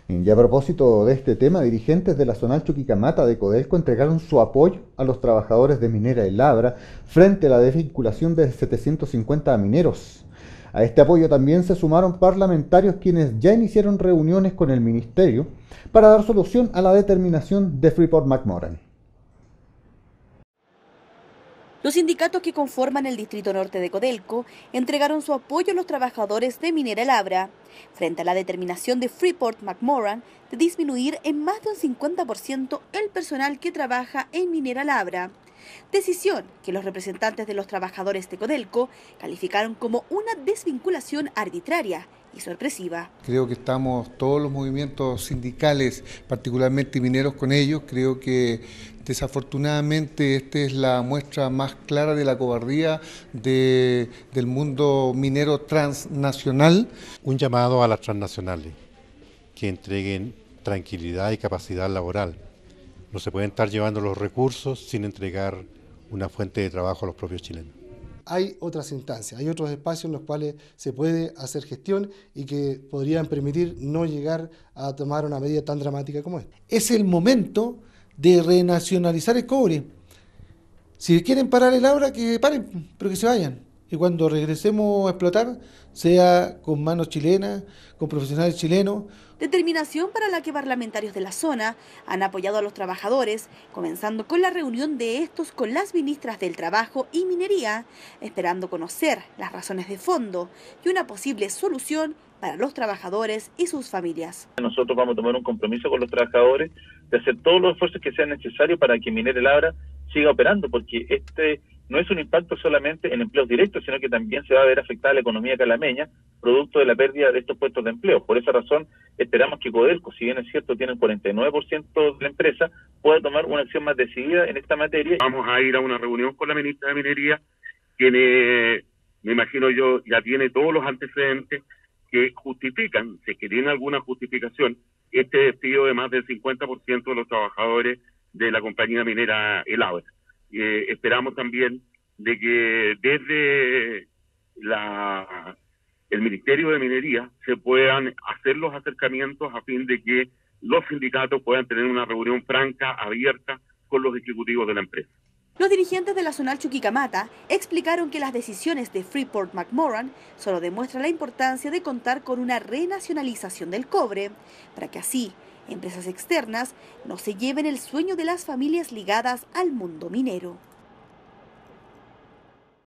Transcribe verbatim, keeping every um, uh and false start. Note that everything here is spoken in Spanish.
Y a propósito de este tema, dirigentes de la Zonal Chuquicamata de Codelco entregaron su apoyo a los trabajadores de Minera El Abra frente a la desvinculación de setecientos cincuenta mineros. A este apoyo también se sumaron parlamentarios quienes ya iniciaron reuniones con el Ministerio para dar solución a la determinación de Freeport-McMoRan. Los sindicatos que conforman el Distrito Norte de Codelco entregaron su apoyo a los trabajadores de Minera El Abra frente a la determinación de Freeport-McMoRan de disminuir en más de un cincuenta por ciento el personal que trabaja en Minera El Abra. Decisión que los representantes de los trabajadores de Codelco calificaron como una desvinculación arbitraria y sorpresiva. Creo que estamos todos los movimientos sindicales, particularmente mineros, con ellos. Creo que desafortunadamente esta es la muestra más clara de la cobardía de, del mundo minero transnacional. Un llamado a las transnacionales que entreguen tranquilidad y capacidad laboral. No se pueden estar llevando los recursos sin entregar una fuente de trabajo a los propios chilenos. Hay otras instancias, hay otros espacios en los cuales se puede hacer gestión y que podrían permitir no llegar a tomar una medida tan dramática como esta. Es el momento de renacionalizar el cobre. Si quieren parar el Abra, que paren, pero que se vayan. Y cuando regresemos a explotar, sea con manos chilenas, con profesionales chilenos. Determinación para la que parlamentarios de la zona han apoyado a los trabajadores, comenzando con la reunión de estos con las ministras del Trabajo y Minería, esperando conocer las razones de fondo y una posible solución para los trabajadores y sus familias. Nosotros vamos a tomar un compromiso con los trabajadores de hacer todos los esfuerzos que sean necesarios para que Minera El Abra siga operando, porque este no es un impacto solamente en empleos directos, sino que también se va a ver afectada la economía calameña, producto de la pérdida de estos puestos de empleo. Por esa razón, esperamos que Codelco, si bien es cierto, tiene el cuarenta y nueve por ciento de la empresa, pueda tomar una acción más decidida en esta materia. Vamos a ir a una reunión con la ministra de Minería, que me, me imagino yo ya tiene todos los antecedentes que justifican, si es que tiene alguna justificación, este despido de más del cincuenta por ciento de los trabajadores de la compañía minera El Abra. Eh, esperamos también de que desde la, el Ministerio de Minería se puedan hacer los acercamientos a fin de que los sindicatos puedan tener una reunión franca, abierta, con los ejecutivos de la empresa. Los dirigentes de la Zonal Chuquicamata explicaron que las decisiones de Freeport-McMoRan solo demuestran la importancia de contar con una renacionalización del cobre, para que así empresas externas no se lleven el sueño de las familias ligadas al mundo minero.